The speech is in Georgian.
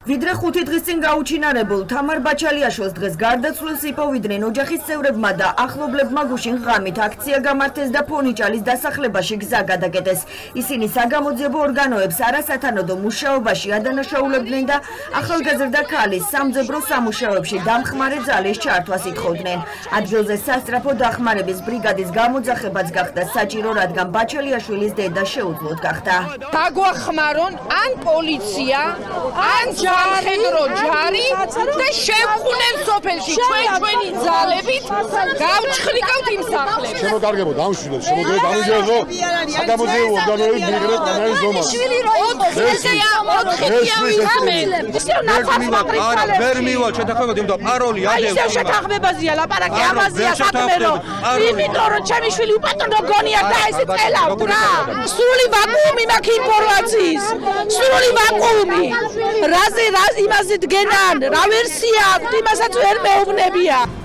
ვიდრე 5 დღის წინ გაუჩინარებულ თამარ ბაჩალიაშვილს დღეს გარდაცვლილს იპოვიდნენ ოჯახის წევრებმა და ახლობლებმა გუშინ ღამით აქცია გამართეს და ფონიჭალის დასახლებაში გზა გადაკეტეს. ისინი საგამოძიებო ორგანოებს არასათანადო მუშაობაში ადანაშაულებდნენ და ახალგაზრდა ქალის სამძებრო სამუშაოებში დამხმარე ძალის ჩართვას ითხოვდნენ. ადგილზე სასწრაფო დახმარების ბრიგადის გამოძახებაც გახდა საჭირო, რადგან ბაჩალიაშვილის დედა შეუძლოდ გახდა. დაგვახმარონ ან პოლიცია, ან სამხედრო ჯარი და შევხუნენ სოფელში ჩვენი ძალებით გავჩხრიკავთ იმ სახლებს. შემოგარგებოდ ამშვიდოთ, შემოგარგებოდ ამჟამად საგამოძიებო ორგანოები მიიღეთ კანალის ზომას. ვერ მივა შეთანხმებაზე, იმიტომ პაროლი ადევ. ისევ შეთანხმებაზეა ლაპარაკი, ამაზეა საქმერო. იმიტომ რომ ჩემი შვილი უპატრონო გონია და ესე წელავთ რა. სრული ვაკუუმი მაქვს ინფორმაციის. სრული ვაკუუმი. რაზე იმაზე დგენან, რა ვერსია, იმასაც ვერ მეუბნებია.